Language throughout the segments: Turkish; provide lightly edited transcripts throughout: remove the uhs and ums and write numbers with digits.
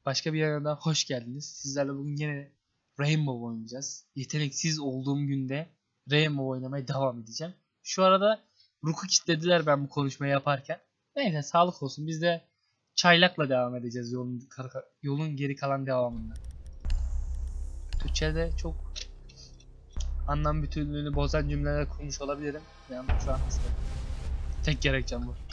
Başka bir yerden hoş geldiniz. Sizlerle bugün yine Rainbow oynayacağız. Yeteneksiz olduğum günde Rainbow oynamaya devam edeceğim. Şu arada Rook'u kilitlediler ben bu konuşmayı yaparken. Neyse sağlık olsun. Biz de çaylakla devam edeceğiz yolun geri kalan devamında. Türkçe'de çok anlam bütünlüğünü bozan cümleler kurmuş olabilirim. Yani şu an tek gerekçem bu.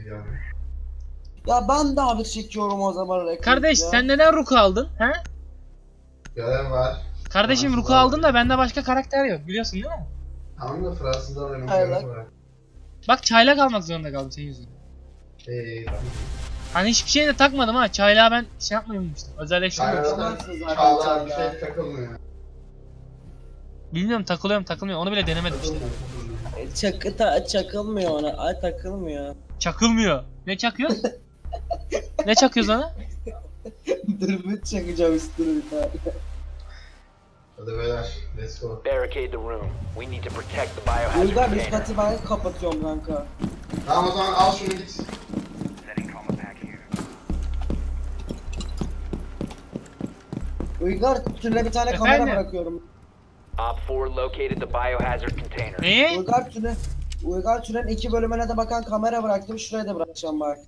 Ya ben de abi çekiyorum o zaman reklam. Kardeş sen neden Rook'u aldın? He? Görev var. Kardeşim Rook'u aldın da bende başka karakter yok. Biliyorsun değil mi? Tamam da Fransız'da benim Evet. görev var. Bak çaylak almak zorunda kaldım senin yüzünden. Tamam. Hani hiçbir şey de takmadım ha. Çaylağı ben şey yapmamıştım. Özelleştirmemiştim. Çağlar bir şey takılmıyor. Bilmiyorum takılıyor. Onu bile denemedim işte. Çakılmıyor ona. Ay takılmıyor. Çakılmıyor. Ne çakıyor? Ne çakıyoruz ona? Dur çakacağım üstüne bir tane. Hadi beyler, let's go. Barricade the room. We need to protect the biohazard Uygar üst container. katı ben kapatıyorum kanka. Tamam o zaman al şunu git. Uygar tüne bir tane Efendim? kamera bırakıyorum. Op 4 located the biohazard container. Ne? Uygar tünenin 2 bölümüne de bakan kamera bıraktım. Şuraya da bırakacağım bak.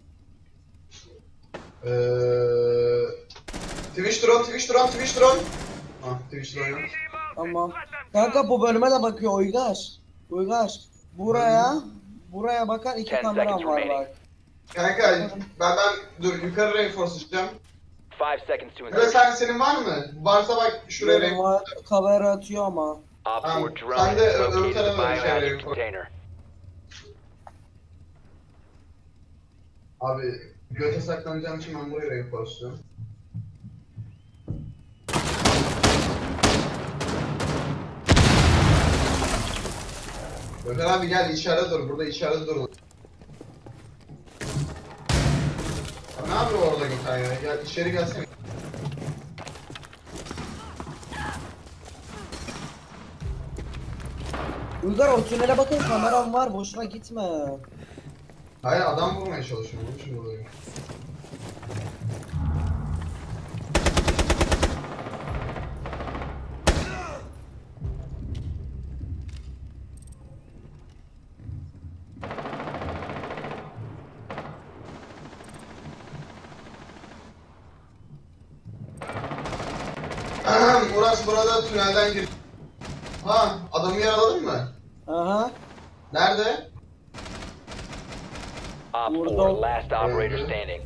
Twitch drone. Ah, Twitch drone yok. Tamam. Kanka bu bölüme de bakıyor Uygar. Buraya bakan 2 10 kameram seconds var remaining. bak. Kanka ben dur yukarı reinforce edeceğim. 5 seconds to Böyle insertion. senin var mı? Varsa bak şuraya Benim reinforce. var, kamera atıyor ama. Op 4 Sen drone de has öbür located the tarafa bir şey biohazard reinforce. container. Abi göte saklanacağım için ben buraya reinforce ediyorum. Gökhan abi gel içeride dur. Burada içeride dur. Ne yapıyor orada Gökhan ya? Gel içeri gelsene. Uygar o tünele bakın kameram var boşuna gitme. Hayır adam vurmaya çalışıyorum. Onun için buradayım. Uras burada tünelden gir. Ha adamı yaraladın mı? Aha. Nerede? Op 4 Burada- last operator standing.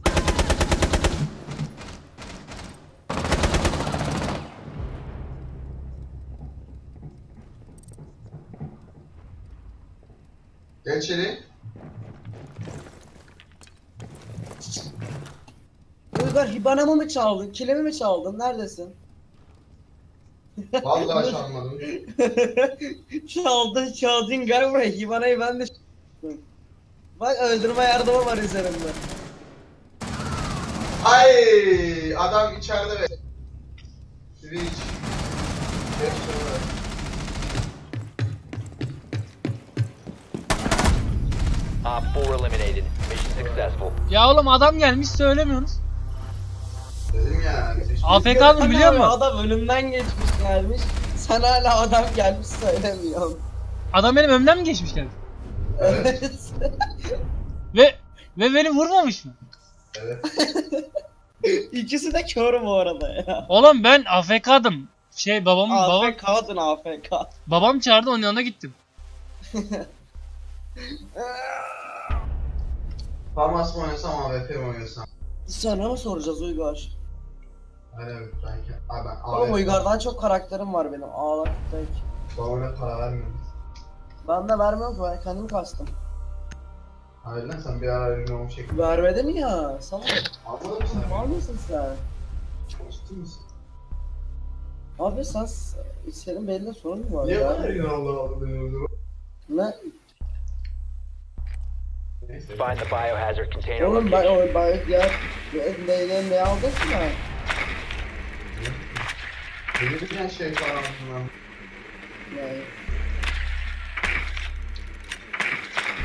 Gel içeri. Uygar hibanamı mı çaldın? Kilimi mi çaldın? Neredesin? Vallahi çalmadım. Çaldın gel buraya. Hibanayı ben de bak öldürme yardımı var üzerimde. Ay adam içeride be. Switch. Geç şuraya. Op 4 eliminated. Mission successful. Ya oğlum adam gelmiş söylemiyorsunuz. Dedim ya. AFK mı biliyor musun? Adam önümden geçmiş gelmiş. Sen hala adam gelmiş söylemiyorsun. Adam benim önümden mi geçmiş geldi? Evet. Ve beni vurmamış mı? Evet. İkisi de kör bu arada ya. Oğlum ben AFK'dım. AFK'dın AFK. Babam çağırdı onun yanına gittim. Farmas mı oynasam AWP mi oynasam? Sana mı soracağız Uygar? Hayır ben Oğlum AWP. Uygar'dan çok karakterim var benim. Ağlak tek. Babana para vermiyorum. Ben de vermiyorum ki ben kendim kastım. Hayır lan sen bir ara ürün çektin. Vermedim ya. Sana Anladın mı sen? var mısın sen? Ciddi misin? Abi sen senin belli sorun mu var Niye ya? bana ürün Allah Allah diyorsun? Ne? Neyse. Find the biohazard container Oğlum location. ben ne aldın ki ben? Beni bilen şey falan filan. Yani.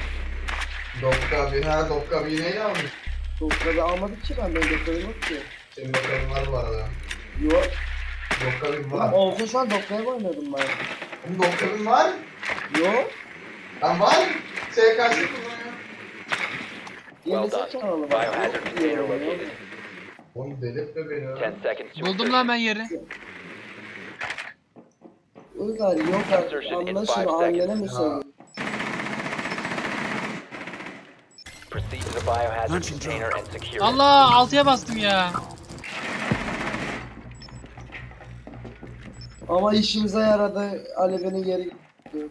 Dokka bir neyle almış? Doktor'da almadık ki ben doktorum yok ki. Senin bakalım var bu arada. Yok. Dokkalın var. Olsa şu an Dokka'ya oynuyordum ben. Senin dokkalın var. Yok. Lan var. SKS kullanıyor. Well Yeni done. kanalı var. Biohazard container located. Oğlum delirtme beni. 10 seconds to Buldum lan ben yeri. Uygar yok Insertion in anla 5 şunu annene seconds. mi söylüyorsun? Proceed to the biohazard container and secure it. Allah 6'ya bastım ya. Ama işimize yaradı. Ali beni geri gitti.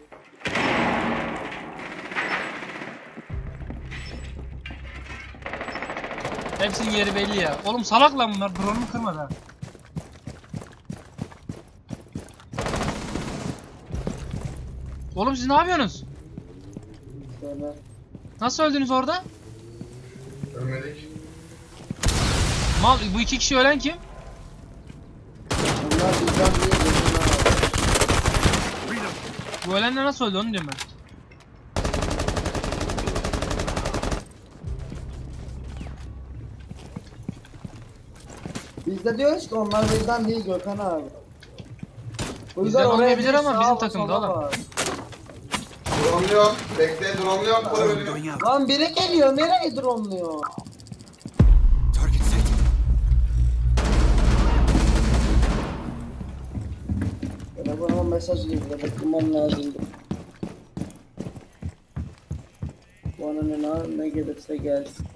Hepsinin yeri belli ya. Oğlum salak lan bunlar. Drone'umu kırmadı ha. Oğlum siz ne yapıyorsunuz? Söyle. Nasıl öldünüz orada? Ölmedik. Mal bu 2 kişi ölen kim? Onlar bizden değil. Bu ölenler nasıl öldü onu diyorum ben. Biz de diyoruz ki onlar bizden değil Gökhan abi. O Bizden oraya olmayabilir değil, ama sağa bizim bak, takımda sola oğlum. bak. Drone'luyorum. Bekle drone'luyorum. Para ölüyor. Lan biri geliyor nereye dronluyor? Telefona mesaj girdi bakmam lazımdı. Bana ne gelirse gelsin.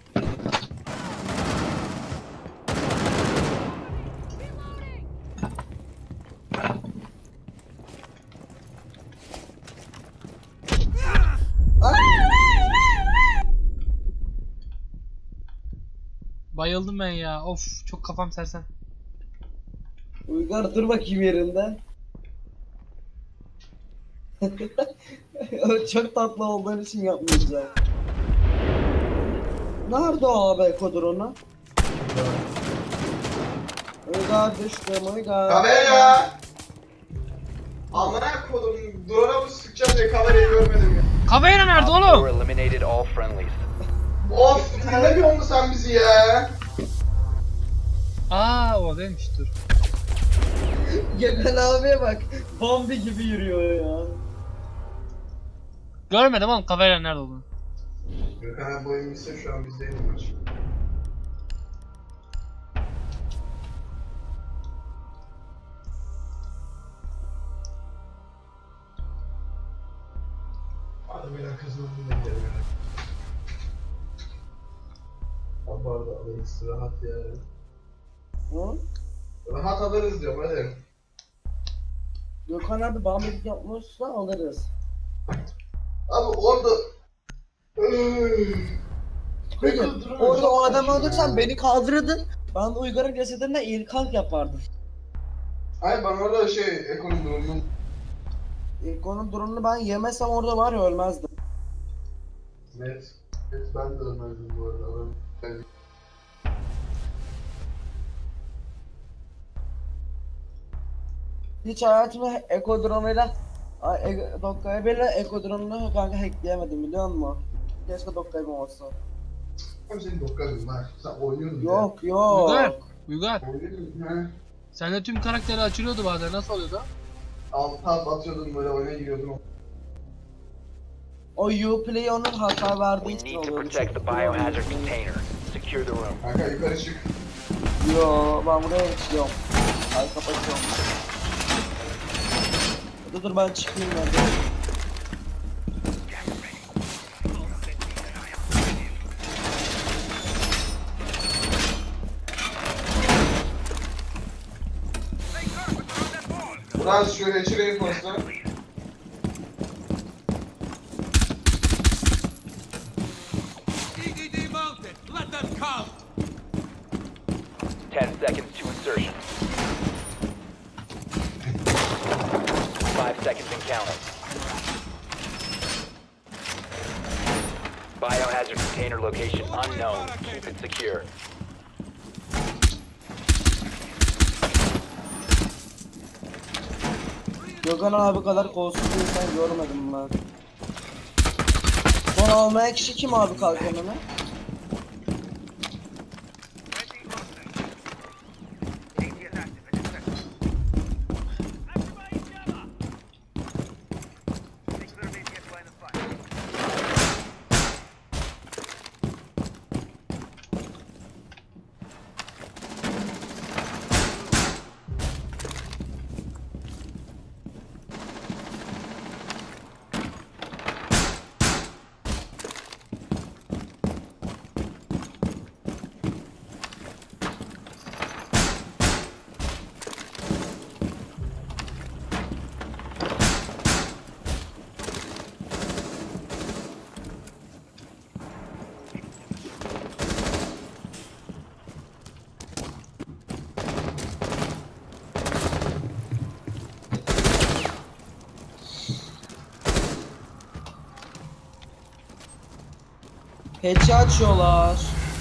Bayıldım ben ya. Of çok kafam sersen. Uygar dur bakayım yerinde. Çok tatlı olduğun için yapmayacağım. Nerede o abi kodronu? Uygar düştüm Uygar. Kamera! Amına kodum. Drone'a mı sıkacağım diye kamerayı görmedim ya. Kavera nerede Op 4 oğlum? eliminated all friendlies. Of dinlemiyor musun sen bizi ya? Aa o demiş dur. Gökhan abiye bak. Bombi gibi yürüyor ya. Görmedim oğlum Kavera nerede olduğunu. Gökhan abi boyun bitse şu an bizdeydim maç. Hadi beni kızmadın da gidelim. Abi bu arada alırız rahat yani. Hı? Rahat alırız diyorum hadi. Gökhan abi bombi yapmışsa alırız. Abi orada... Peki orada o adamı öldürsen beni kaldırırdın. Ben de Uygar'ın cesedine el kalk yapardım. Hayır ben orada ekonomi durumum. Onun durumunu ben yemesem orada var ya ölmezdim. Net. Net ben de ölmezdim bu arada. Adam... Yani... Hiç hayatımda ekodronuyla Dokka'ya bile ekodronunu kanka hackleyemedim biliyor musun? Keşke Dokka'ya olsa. Hem senin dokkanın var. Sen oynuyordun ya. Yok yok. Uygar. Uygar. Oynuyordun ha. Sende tüm karakteri açılıyordu bazen. Nasıl oluyordu? Alt tab atıyordun böyle oyuna giriyordun. O Uplay onun hata verdiği We için need to oluyordu. protect the biohazard container. Secure the room. Kanka yukarı çık. Yo ben buraya geçiyorum. Ay kapatıyorum. Dur ben çıkayım ben de. Ulan şu hatch'e posta. EDD mounted. Let them come. 10 seconds to insertion. 5 seconds and counting. Biohazard container location unknown. Keep it secure. Gökhan abi kadar kolsuz bir insan görmedim ben. Son almaya kişi kim abi kalkanını? Hatch'i açıyorlar.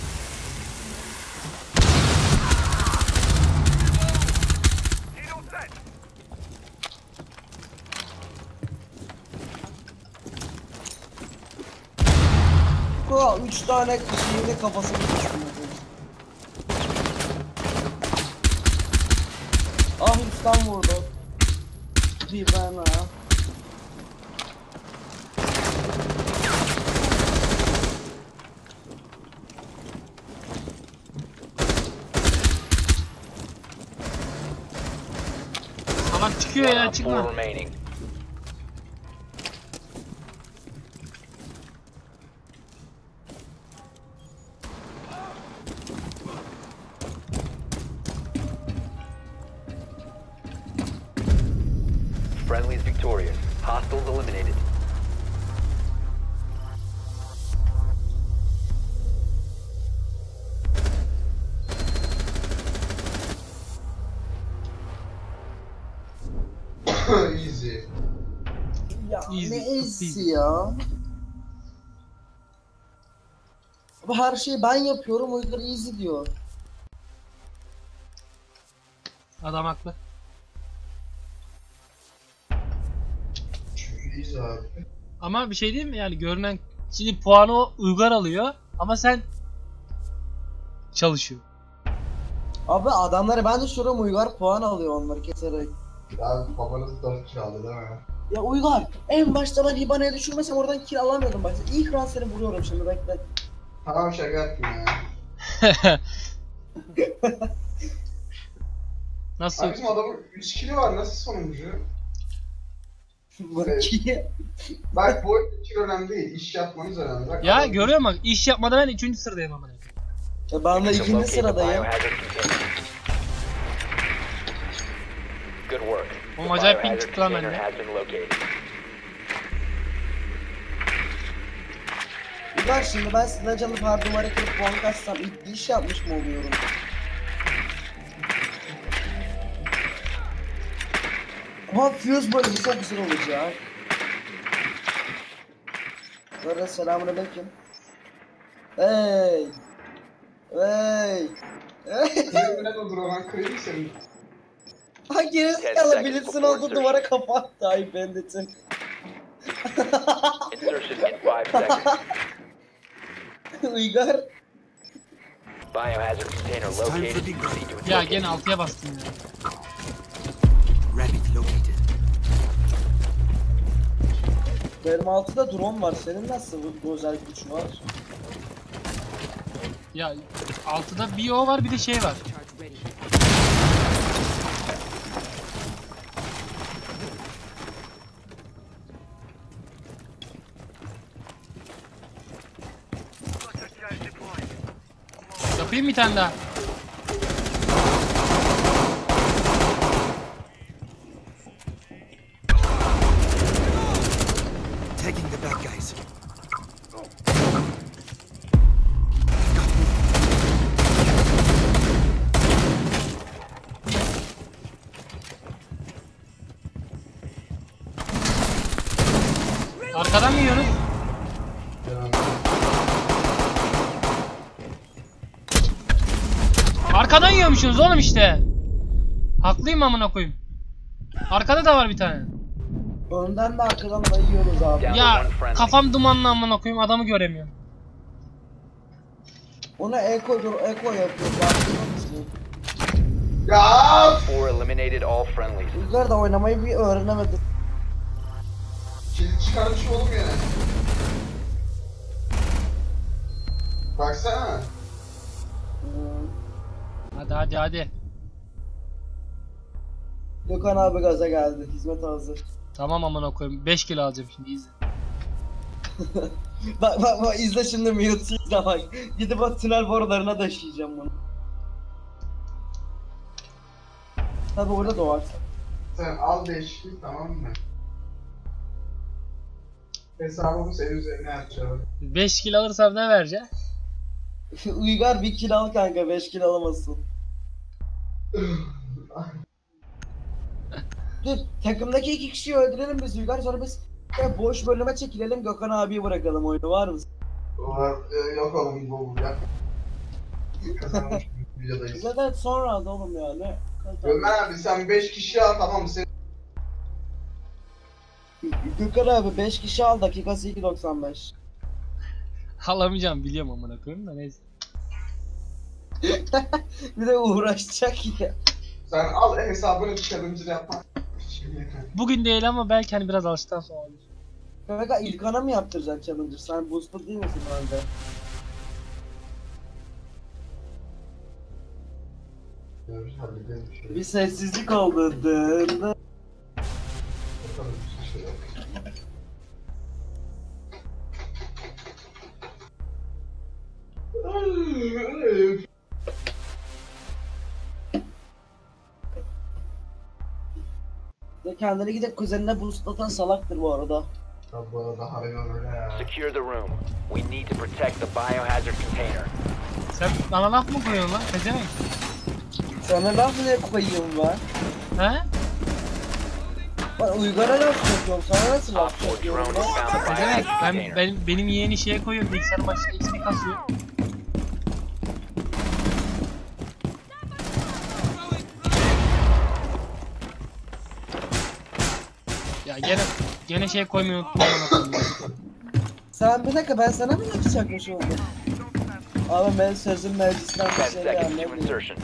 Ko 3 tane şeyin de kafasını düştüm. Ah üstten vurdu. Bir bana. Salak çıkıyor ya, Op 4 çıkma. remaining. Friendly's victorious. Hostiles eliminated. Easy. Ya Easy, ne çok easy easy. ya. Bu her şeyi ben yapıyorum, o yüzden easy diyor. Adam haklı. Çünkü easy abi. Ama bir şey diyeyim mi, yani görünen şimdi puanı o Uygar alıyor ama sen çalışıyor. Abi adamları ben düşürüyorum, Uygar puan alıyor onları keserek. Abi babanız 4 kill aldı değil mi? Ya Uygar, en başta ben Hibane'ye düşürmesem oradan kill alamıyordum bak. İlk round seni vuruyorum şimdi, bekle. Tamam şaka yaptım ya. Nasıl? Abi bizim adamın 3 kill'i var, nasıl sonuncu? Bak ki. Bak bu kill önemli değil, iş yapmanız önemli. Bak, Ya adam- görüyor musun? İş yapmada ben 3. sıradayım ama. Ya ben de To ikinci locate the sıradayım. biohazard container. Good work. Oğlum The acayip ping biohazard çıktı lan container bende. has been located. Uygar şimdi ben silahcı alıp her duvara kırıp puan kaçsam ilk bir iş yapmış mı oluyorum? Ama fuse bölümü çok güzel olacak. Böyle selamünaleyküm. Hey! Hey! Hey! Senin ne olur olan kırayım senin. Ha gerizekalı bilirsin oldu duvara kafa attı ay bendetin. Insertion in 5 seconds. Uygar. Biohazard container located. Proceed to its Ya location. gene 6'ya bastım ya. Rabbit located. Benim altıda drone var. Senin nasıl bu özel güç var? Ya 6'da bir o var, bir de şey var. Yapayım bir tane daha. Taking the bad guys. Arkadan mı yiyorsunuz? Arkadan yiyormuşsunuz oğlum işte. Haklıyım amına koyayım. Arkada da var bir tane. Önden de arkadan da yiyoruz abi. Ya kafam dumanlı amına koyayım, adamı göremiyorum. Ona eko yapıyor. Farkında mısın? Ya! 4 eliminated all friendlies. Uygar da oynamayı bir öğrenemedi. Kill çıkarmış oğlum yine. Baksana. Hadi hadi hadi. Gökhan abi gaza geldi. Hizmet hazır. Tamam amına koyayım. 5 kilo alacağım şimdi, izle. Bak izle şimdi Mute'u izle bak. Gidip o tünel borularına taşıyacağım bunu. Tabi orada doğarsa. Sen al 5 kill, tamam mı? Hesabımı senin üzerine yapacağım. 5 kilo alırsam ne vereceğim? Uygar 1 kill al kanka, 5 kill alamazsın. Dur, takımdaki 2 kişiyi öldürelim biz Uygar, sonra biz boş bölüme çekilelim, Gökhan abiyi bırakalım, oyunu var mısın? Yok oğlum bu ya. Kazanmış videodayız. Zaten sonra da oğlum ya ne? Ömer abi sen 5 kişi al tamam mı? Gökhan abi 5 kişi al dakikası 2.95. Alamayacağım biliyorum amına koyayım da neyse. Bir de uğraşacak ya. Sen al hesabını challenge'ını yapma. Bugün değil ama belki hani biraz alıştıktan sonra olur. Kanka İlkan'a mı yaptıracaksın challenger? Sen boosted değil misin halde? Bir sessizlik oldu. Dın dın. Ve kendini gidip kuzenine boostlatan salaktır bu arada. Bu arada harbiden öyle ya. Secure the room. We need to protect the biohazard container. Sen bana laf mı koyuyorsun lan? Pezevenk. Sana laf ne koyayım ben? He? Ben Uygar'a laf yapıyorum. Sana nasıl Op laf 4 yapıyorum drone ben? has found the Pezevenk. biohazard container. Benim yeğeni şeye koyuyorum. Bilgisayarın başına XP kasıyor. Ya gene şey koymayı unuttum. amına koyayım. Sen bir dakika ben sana mı laf çakmış oldum? Abi ben sözüm meclisten 10 bir şey seconds to gelmedi. insertion.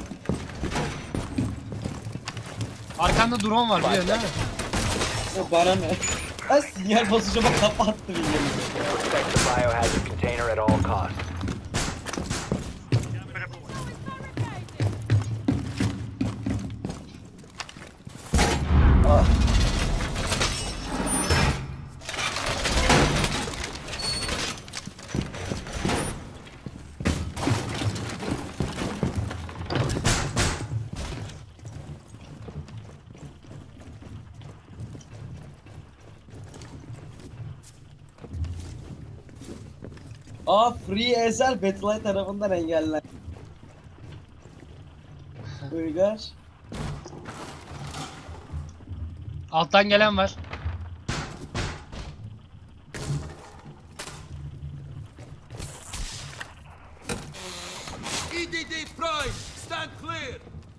Arkanda drone var biliyorsun değil mi? Bana ne? Ben sinyal bozucuma kapattı bilmiyorum. Protect the biohazard container at all costs. Ah. Free Ezel Battle tarafından engellendi. Uygar. Alttan gelen var. EDD Prime, stand clear.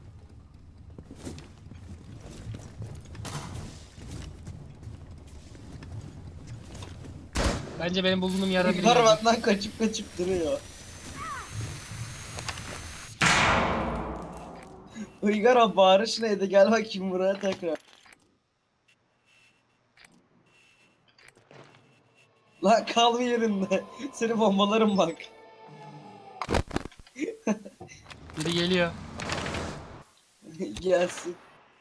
Bence benim bulduğum yerde biri Uygar var. benden kaçıp duruyor. Uygar o bağırış neydi? Gel bakayım buraya tekrar. Lan kal bir yerinde. Seni bombalarım bak. Biri geliyor. Gelsin.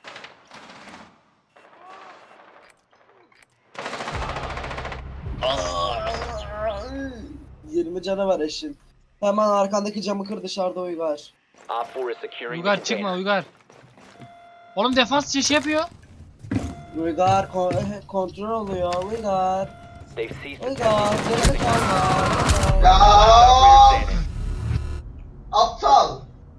Aa, 20 canı var eşin. Hemen arkandaki camı kır dışarıda Uygar. Op 4 is securing the Uygar çıkma container. Uygar. Oğlum defans şey yapıyor. Uygar kontrol oluyor Uygar. They've ceased Uygar attempting geride kalma. Ya operator standing. aptal.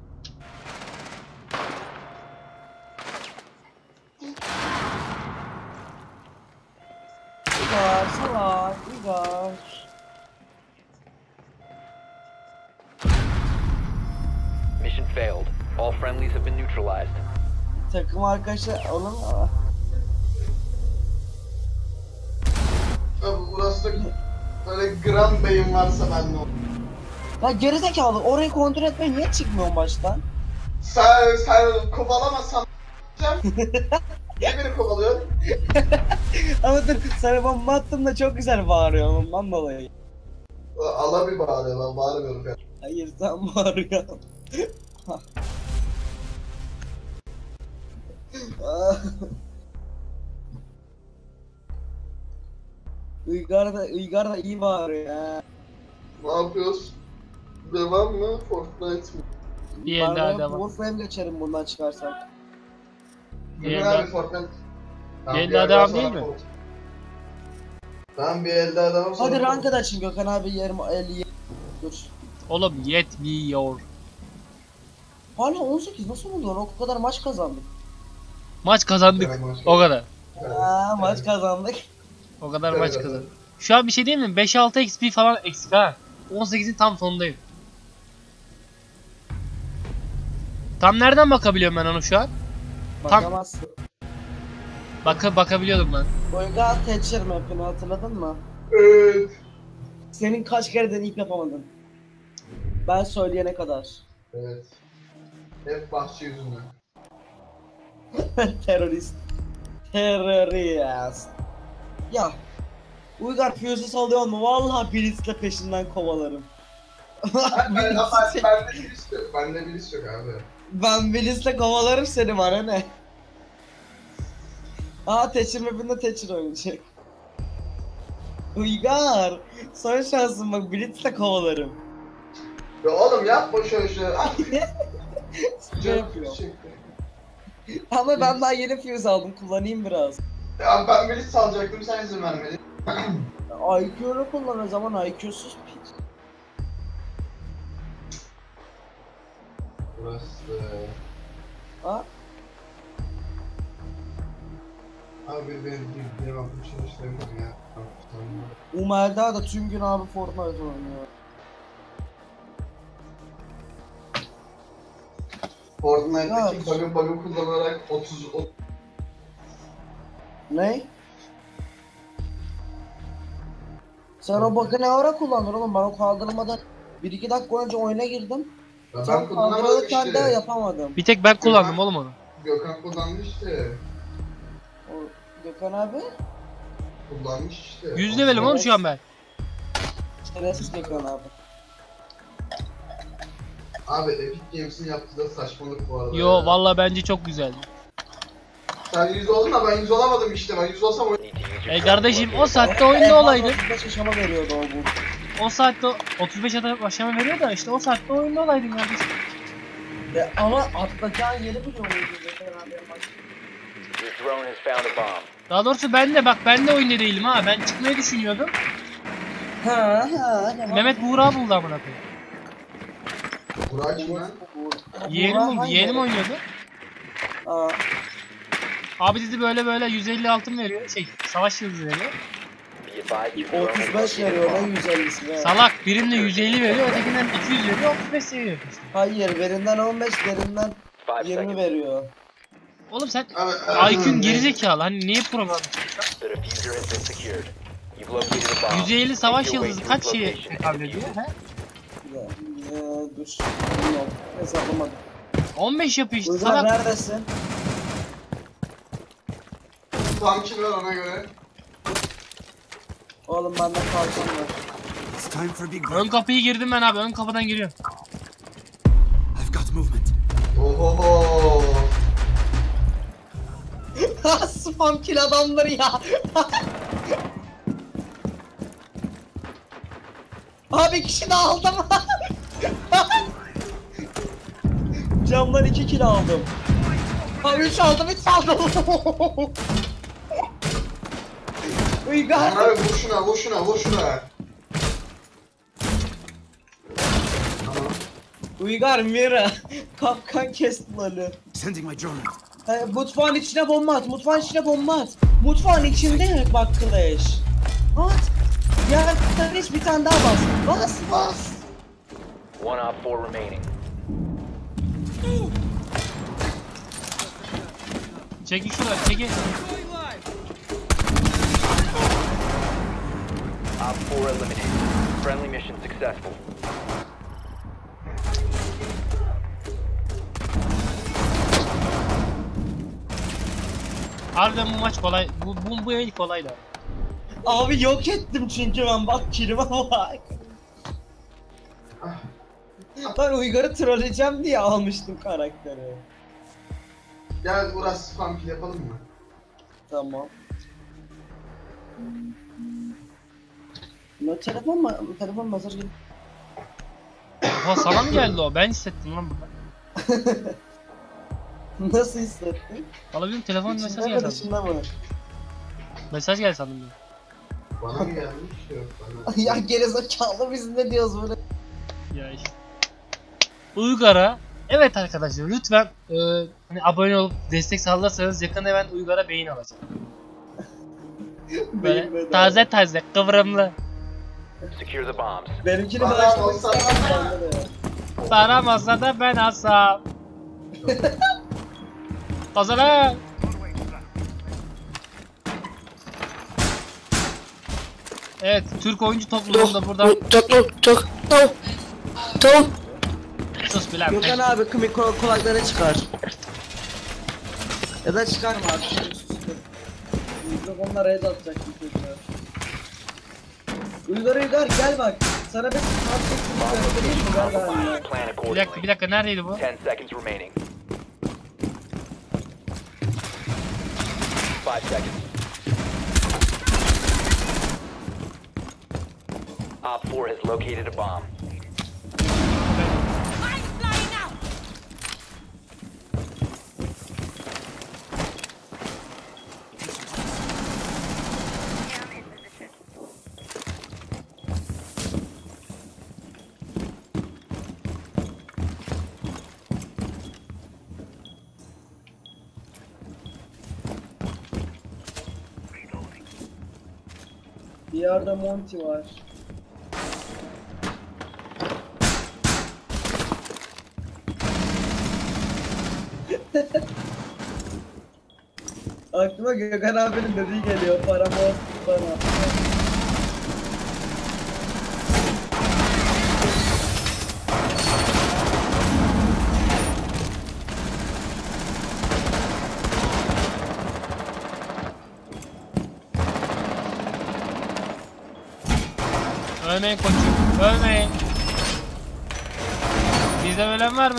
Uygar salak Uygar. Mission failed. All friendlies have been neutralized. Takım arkadaşı onun mu? Abi burası böyle gram beyin varsa ben de Lan gerizekalı orayı kontrol etmeye niye çıkmıyorsun baştan? Sen kovalamazsan niye beni kovalıyorsun? Ama dur sana bomba attım da çok güzel bağırıyor ondan dolayı. Allah bir bağırıyor ben bağırmıyorum ya. Hayır sen bağırıyorsun. Uygar da iyi bağırıyor ha. Ne yapıyoruz? Devam mı? Fortnite mi? Bir el daha devam. Warframe geçerim bundan çıkarsak. Bir el Ne daha. abi Fortnite? Tamam, el bir daha el devam sonra değil mi? Fortnite. Ben bir el daha devam sonra Hadi Fortnite. ranked açın Gökhan abi 50. Dur. Oğlum yetmiyor. Hala 18 nasıl oldu lan? O kadar maç kazandık. Maç kazandık. Evet, maç O kadar. Aa, maç kazandık. O kadar Evet, maç evet. kazandık. Şu an bir şey diyeyim mi? 5-6 XP falan eksik ha. 18'in tam sonundayım. Tam nereden bakabiliyorum ben onu şu an? Bakamazsın. Bakabiliyordum ben. Boyga Thatcher map'ini hatırladın mı? Evet. Senin kaç kere deneyip yapamadın? Ben söyleyene kadar. Evet. Hep bahçe yüzünden. Terörist. Terörist. Ya. Uygar Fuse'u salıyor mu? Vallahi Blitz'le peşinden kovalarım. Bende birisi yok. Bende birisi yok abi. Ben Blitz'le kovalarım seni var ne? Aa Thatcher map'inde Thatcher oynayacak. Uygar. Son şansın bak Blitz'le kovalarım. Ya oğlum yapma şöyle şöyle. Ne yapıyor? Ama ben daha yeni Fuse aldım. Kullanayım biraz. Ya ben birisi salacaktım, sen izin vermedin. IQ'lu kullan o zaman, IQ'suz piç. Burası. Ha? Abi benim aklım çalıştıramadım ya. Umelda da tüm gün abi Fortnite oynuyor. Fortnite'daki bug'ı kullanarak 30 Ne? Sen o bug'ı ne ara kullandın oğlum? Ben o kaldırmadan 1-2 dakika önce oyuna girdim. Ya ben Sen kullanamadım kaldırırken de işte. yapamadım. Bir tek ben kullandım oğlum onu. Gökhan kullanmış işte. O Gökhan abi. Kullanmış işte. 100 levelim oğlum şu an ben. Şerefsiz Gökhan abi. Abi Epic Games'in yaptığı da saçmalık bu arada. Yo ya. vallahi bence çok güzeldi. Sen 100 oldun da ben 100 olamadım işte. Ben 100 olsam Need to use your Kardeşim drone o saatte oyunda olaydın. 35 aşama veriyordu o bu. O saatte 35 aşama veriyor da işte o saatte oyunda olaydın kardeşim. Ama atlayacağın yeri biliyor muydun Gökhan abi? Your drone has found a bomb. Daha doğrusu ben de oyunda değilim ha. Ben çıkmayı düşünüyordum. Ha. Mehmet Buğra buldu amına koyayım. Burak kim lan? Yeğenim buldu. Yeğenim oynuyordu. Aa. Abi dedi böyle 150 altın veriyor. Savaş yıldızı veriyor. Be advised your drone has 35 located a veriyor lan bomb. 150'si be. Salak birinde 150 veriyor, ötekinden 200 veriyor, 35 seviyor işte. Hayır, birinden 15, birinden 5 20 seconds. veriyor. Oğlum sen Abi, IQ'un gerizekalı. Hani niye program yapıyorsun? The diffuser has been secured. You've located a bomb. 150 savaş Make your way yıldızı to kaç its şeye location and tekabül defuse ediyor? it. He? Dur. Bilmiyorum. Hesaplamadım. 15 yapıyor işte Uygar salak. neredesin? Tam kim var ona göre? Oğlum benden kalkan var. It's time for big Ön kapıyı girdim ben abi. Ön kapıdan giriyorum. I've got movement. Ohoho. Spam kill adamları ya. Abi kişi de aldım. Camdan 2 kill aldım. Ha 3 aldım, 3 aldım. Uygar. Abi vur şuna. Tamam. Uygar Mira. Kapkan kesti lalı. Sending my drone. Mutfağın içine bomba at. Mutfağın içinde bak Clash. At. Ya Clash bir tane daha bas. Bas. One op 4 remaining. Çekin şuraya, çekin. Op 4 eliminated. Friendly mission successful. Harbiden bu maç kolay. Bu el kolay da. Abi yok ettim çünkü ben bak killime bak. Ben Uygar'ı trolleyeceğim diye almıştım karakteri. Gel Uras spam kill yapalım mı? Tamam. Ne telefon mu? Telefon mesaj geldi. Ha sana mı geldi o? Ben hissettim lan burada. Nasıl hissettin? Valla bilmiyorum telefon mesaj İçinde mi geldi sandım. dışında mı? Mesaj geldi sandım ben. Bana mı gelmiş? Yok bana. Ya gerizekalı biz ne diyoruz böyle? Ya işte. Uygar'a evet arkadaşlar lütfen hani abone olup destek sağlarsanız yakında ben Uygar'a beyin alacağım. Böyle Beyin bedava. taze kıvrımlı. Secure the bombs. Benimkini Bana bağışlamak olsa- istemem. Saramazsa da ben asam. Kazanım. Evet, Türk oyuncu topluluğunda burada. Tamam. Sus Bilal. Gökhan abi kulakları çıkar. Ya da çıkarma abi. Mikrofonla red atacak bir çocuklar. Uygar gel bak. Sana bir Bomb göstereyim mi? location Gel compromised. abi. Plan Bir accordingly. dakika, bir dakika, neredeydi bu? 10 seconds remaining. 5 seconds. Op 4 has located a bomb. Bir yerde Monty var. Aklıma Gökhan abinin dediği geliyor. Paramı bana. Ölmeyin koçum, ölmeyin. Bizde ölen var mı?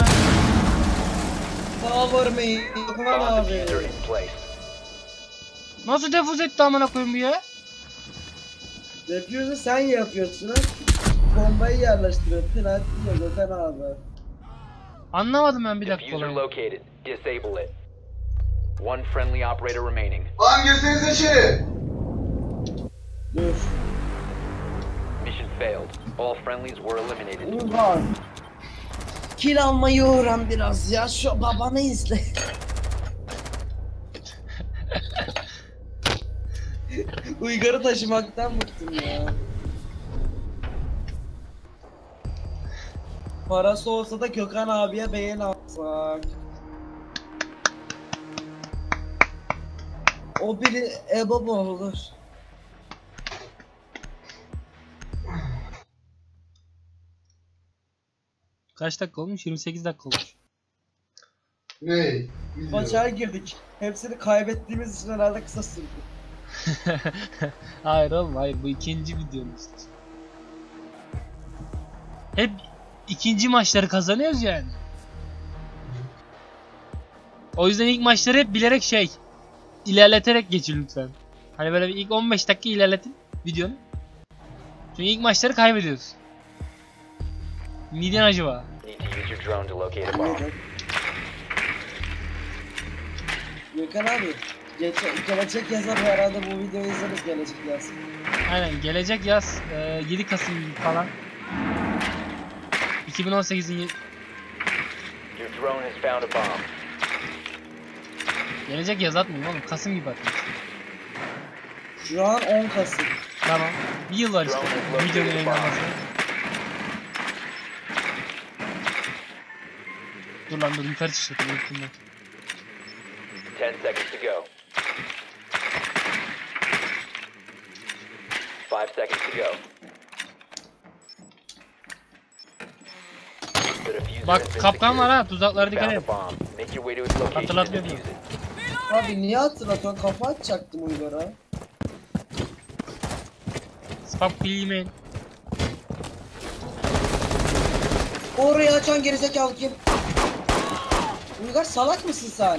Power me. Gökhan Bomb abi. diffuser in place. Nasıl defuz etti amına koyayım bu ya? Defuse'u sen yapıyorsun ha. Bombayı yerleştiriyor. Penaltı diyor Gökhan abi. Anlamadım ben bir dakika Diffuser olayı. located. Disable it. One friendly operator remaining. Lan girsenize içeri. Dur. Mission failed. All friendlies were eliminated. Uygar. Kill almayı öğren biraz ya. Şu babanı izle. Uygar'ı taşımaktan bıktım ya. Parası olsa da Gökhan abiye beğen alsak. O biri ebaba olur. Kaç dakika olmuş? 28 dakika olmuş. Ne? Maça girdik. Hepsini kaybettiğimiz için herhalde kısa sürdü. Hayır oğlum, hayır, bu ikinci videomuz. Hep ikinci maçları kazanıyoruz yani. O yüzden ilk maçları hep bilerek ilerleterek geçin lütfen. Hani böyle bir ilk 15 dakika ilerletin videonun. Çünkü ilk maçları kaybediyoruz. Miden acaba. Need to use your drone to locate a bomb. Gökhan abi. Gelecek yazar herhalde bu videoyu izleriz gelecek yaz. Aynen, gelecek yaz 7 Kasım gibi falan. 2018'in Your drone has found a bomb. gelecek yaz atmıyorum oğlum, Kasım gibi atmış. Şu an 10 Kasım. Tamam. Bir yıl var işte videonun yayınlanması. Dur lan, dur yukarı çıkacak. Unuttum ben. 10 seconds to go. 5 seconds to go. The diffuser Bak has been kapkan var secured. ha, tuzaklara You dikkat found et. the bomb. Make your way to its location and Hatırlatmıyorum. defuse it. Abi niye hatırlatıyorsun? Kafa atacaktım Uygar'a. Spam filmin. Orayı açan gerizekalı kim? Uygar salak mısın sen?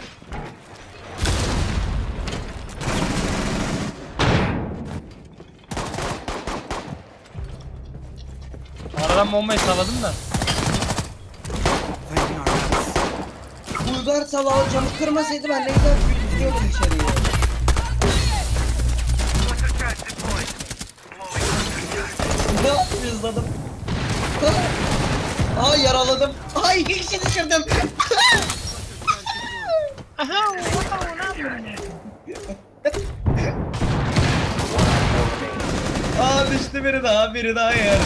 Aradan bombayı salladım da. Thanking our helps. Uygar salağı camı kırmasaydı ben ne güzel yürüyordum içeriye. Ne yapıyorsun? Aa yaraladım. Ay iki kişi düşürdüm. Abi düştü biri daha yerde.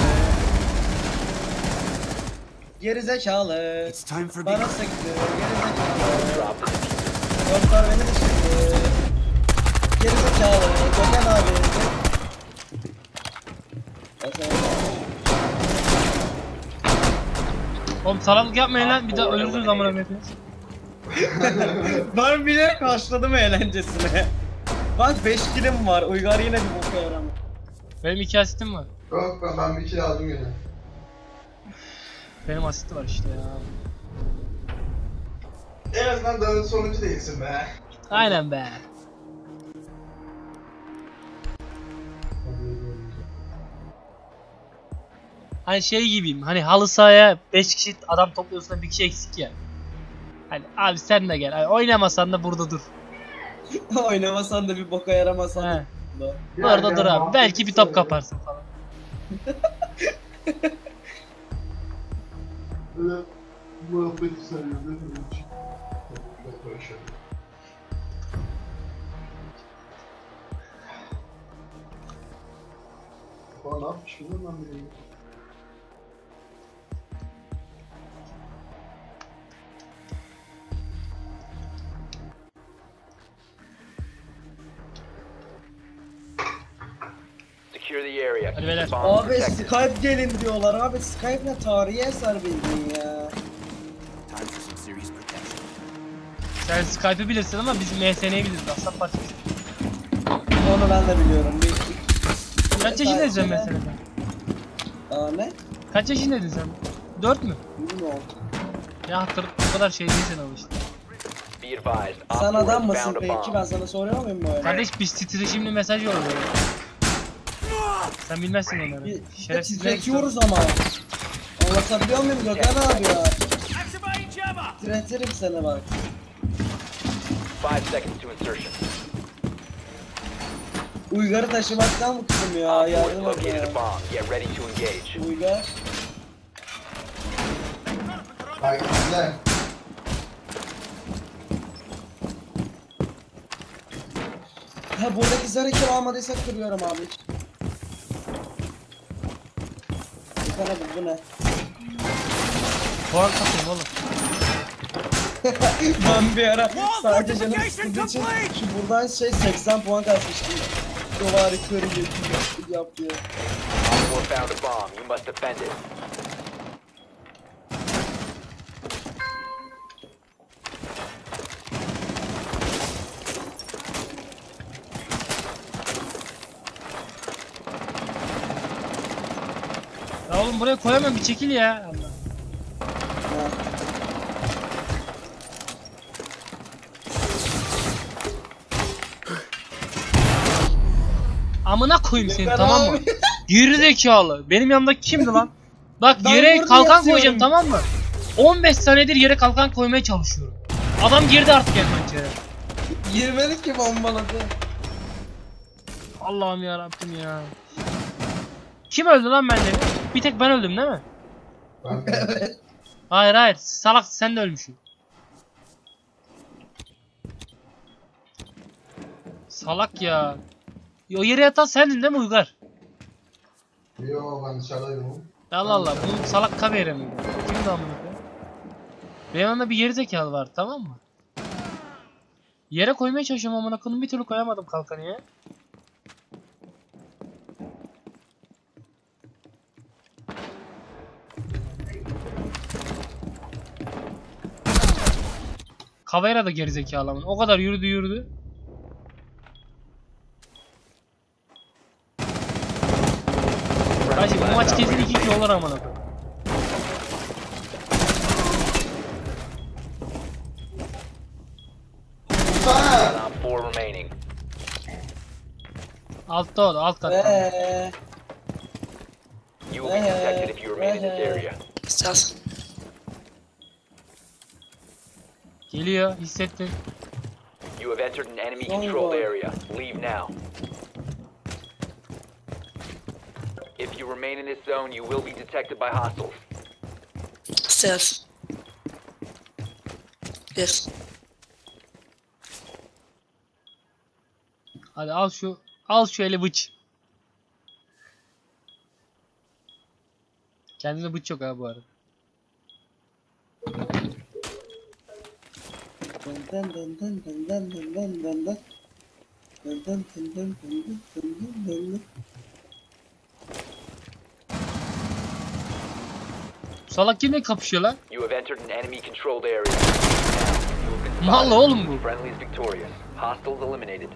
Gerizekalı. Bana sıktı. Gerizekalı. Doktor beni düşürdü. Gerizekalı. Gökhan abi. Oğlum salaklık yapmayın lan, bir daha ölürsünüz amına koyayım. Ben bile karşıladım eğlencesine. Bak 5 kilim var. Uygar yine bir boka yaramıyor. Benim 2 asistim var. Yok ben bir kill aldım yine. Benim asisti var işte ya. En azından dağın sonuncu değilsin be. Aynen be. Hani şey gibiyim, hani halı sahaya 5 kişi adam topluyorsun da bir kişi eksik ya. Hani abi sen de gel, hani oynamasan da burada dur. Oynamasan da bir boka yaramasan He. da. Orada dur abi, belki bir top kaparsın falan. Böyle muhabbeti sarıyor değil mi? Böyle şey. Aa, ne yapmış bilmiyorum ben bile. Secure the area. Hadi beyler. Bomb Abi protected. Skype gelin diyorlar abi. Skype ne tarihi eser bildiğin ya. Sen Skype'ı bilirsin ama biz MSN'yi biliriz, aslan parçası. Onu ben de biliyorum. Kaç yaşındaydın sen MSN'de? Aa ne? Kaç yaşındaydın sen? 4 mü? Bilmiyorum. Ya o kadar şey değilsin ama işte. Be advised. Op Sen 4 adam has mısın found a peki? bomb. Ben sana soruyor muyum böyle? Kardeş biz titreşimli mesaj yolluyoruz. Sen bilmezsin onları. Bir Şerefsizler titretiyoruz ama. Anlatabiliyor muyum Gökhan abi ya? Titretirim seni bak. 5 seconds to insertion. Uygar'ı taşımaktan bıktım ya. Op 4 has Yardım et located ya. a bomb. Get ready to engage. Uygar. Bak izle. Ha buradaki zarı kim almadıysak kırıyorum abi. Gökhan abi bu ne? Puan katayım oğlum. Ben bir ara sadece canım sıkıldığı için şu buradan 80 puan kasmıştım. Duvarı kırıyor yapıyor. Op 4 found a bomb. You must defend it. Ya oğlum buraya koyamam, bir çekil ya. Allah. Amına koyayım seni, Gökhan tamam mı? abi. Geri zekalı. Benim yanımdaki kimdi lan? Bak Ben yere burada kalkan yatıyorum. koyacağım, tamam mı? 15 saniyedir yere kalkan koymaya çalışıyorum. Adam girdi artık envantere. Girmedi ki bombaladı. Allah'ım ya Rabbim ya. Kim öldü lan bende? Bir tek ben öldüm değil mi? Ben de. Hayır hayır, salak sen de ölmüşsün. Salak ya. O yere yatan sendin değil mi Uygar? Yo ben dışarıdaydım. Allah Allah, bu salak kamera mıydı? Kimdi amına koyayım? Benim yanımda bir gerizekalı var, tamam mı? Yere koymaya çalışıyorum amına koyayım, bir türlü koyamadım kalkanı ya. Kavera da gerizekalı amına. O kadar yürüdü. Bence bu maç kesin 2-2 olur amına koyayım. Ha! Op 4 remaining. Altta o da, alt katta. You will be detected if you remain in this area. Geliyor, hissettim. You have entered an enemy Long controlled war. area. Leave now. If you remain in this zone, you will be detected by hostiles. Stairs. Yes. Hadi al şu eli bıç. Kendine bıç yok ha bu arada. Dın dın dın dın dın dın dın dın dın. Dın dın dın dın dın dın dın dın dın. Salak kimle kapışıyor lan? You have entered an enemy controlled area. Now, you have been Mal spotted. oğlum bu. Friendly is victorious. Hostiles eliminated.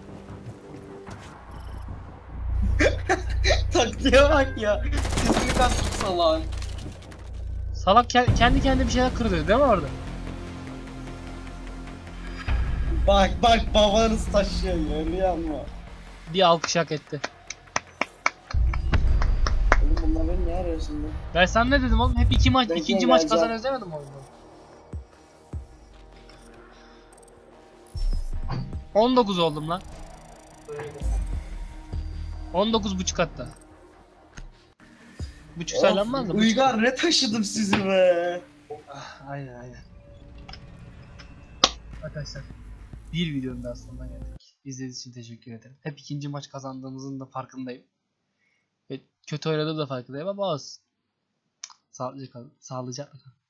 Taktiğe bak ya. Sesini kastık salağın. Salak kendi kendine bir şeyler kırıyor değil mi orada? Bak bak babanız taşıyor görüyor musun? Bir alkış hak etti. Oğlum bunlar beni ne arıyor şimdi? Ben sana ne dedim oğlum? Hep iki maç, Ben ikinci yine maç geleceğim. kazanıyoruz demedim mi oyunda? 19 oldum lan. 19,5 hatta. Buçuk saylanmaz da. Uygar ne taşıdım sizi be. Aynen aynen. Arkadaşlar bir videonun daha sonuna geldik. İzlediğiniz için teşekkür ederim. Hep ikinci maç kazandığımızın da farkındayım. Ve kötü oynadığım da farkındayım ama olsun. Sağlıcakla kalın.